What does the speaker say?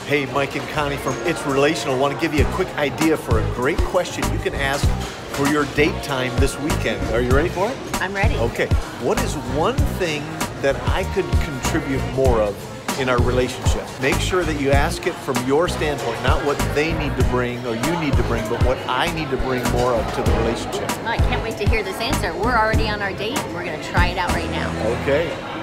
Hey, Mike and Connie from It's Relational. I want to give you a quick idea for a great question you can ask for your date time this weekend. Are you ready for it? I'm ready. Okay. What is one thing that I could contribute more of in our relationship? Make sure that you ask it from your standpoint, not what they need to bring or you need to bring, but what I need to bring more of to the relationship. Well, I can't wait to hear this answer. We're already on our date and we're going to try it out right now. Okay.